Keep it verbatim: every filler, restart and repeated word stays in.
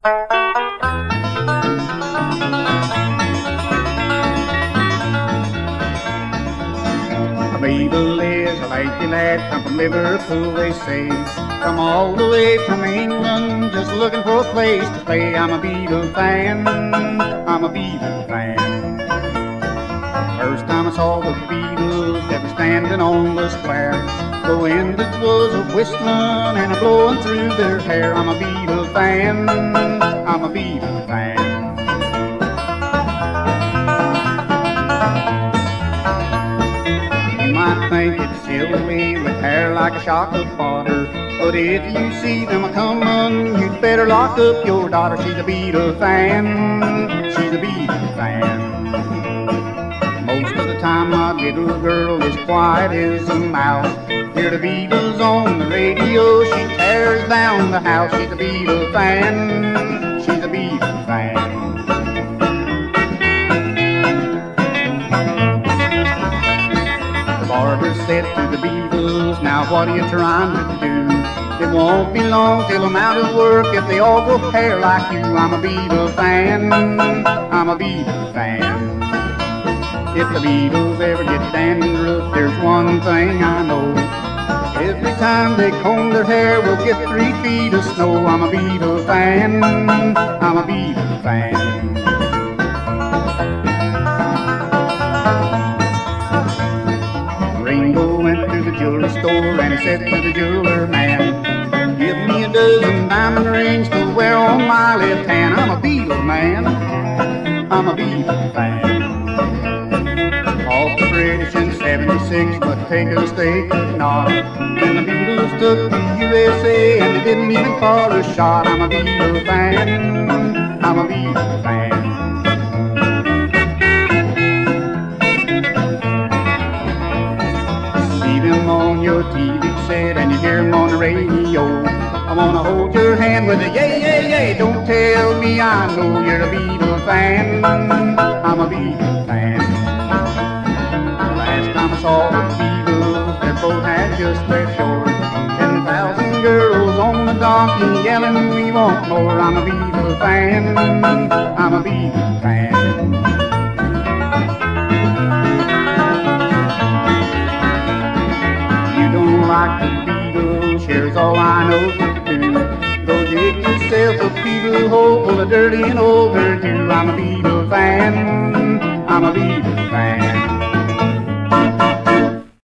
Beatle is a lady lad, come from Liverpool, they say. Come all the way from England, just looking for a place to play. I'm a Beatle fan, I'm a Beatle fan. First time I saw the Beatles, they were standing on the square. The wind that was a-whistling and a-blowing through their hair. I'm a Beatle fan, I'm a Beatle fan. I think it's silly with hair like a shock of water, but if you see them a-comin', you'd better lock up your daughter. She's a Beatle fan, she's a Beatle fan. Most of the time my little girl is quiet as a mouse. Hear the Beatles on the radio, she tears down the house. She's a Beatle fan, she's a Beatle fan. Barber said to the Beatles, now what are you trying to do? It won't be long till I'm out of work if they all go hair like you. I'm a Beatle fan, I'm a Beatle fan. If the Beatles ever get dandruff, there's one thing I know. Every time they comb their hair, we'll get three feet of snow. I'm a Beatle fan, I'm a Beatle fan. Ringo went to the jewelry store and he said to the jeweler man, give me a dozen diamond rings to wear on my left hand. I'm a Beatle man, I'm a Beatle fan. Off the British in seventy-six, but take a stake not. When the Beatles took the U S A and they didn't even fire a shot. I'm a Beatle fan, I'm a Beatle fan. On your T V set and you hear them on the radio, I wanna hold your hand with a yay, yay, yay. Don't tell me I know you're a Beatle fan, I'm a Beatle fan. The last time I saw the Beatles, their boat had just left shore. Ten thousand girls on the donkey yelling, we want more. I'm a Beatle fan, I'm a Beatle fan. Like the Beatles, here's all I know to do. Go dig yourself a Beatle hole full of dirty and overdue. I'm a Beatle fan, I'm a Beatle fan.